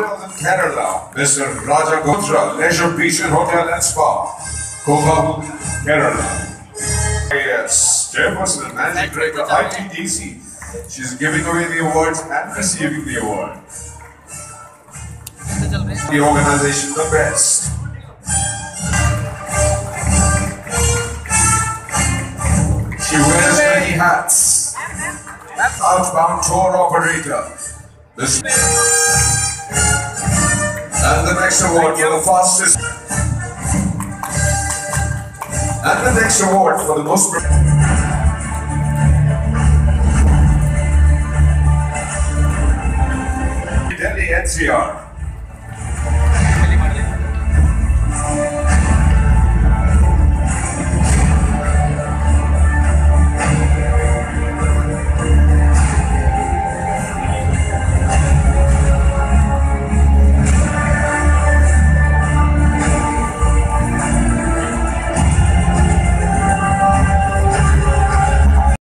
Northern Kerala, Mr. Raja Gotra, Leisure Beach and Hotel and Spa, Kovabu, Kerala. Yes, Chairperson and Managing Director, ITDC. She's giving away the awards and receiving the award. The organization, the best. She wears many hats. Outbound tour operator. And the next award for the fastest. And the next award for the most. Delhi NCR.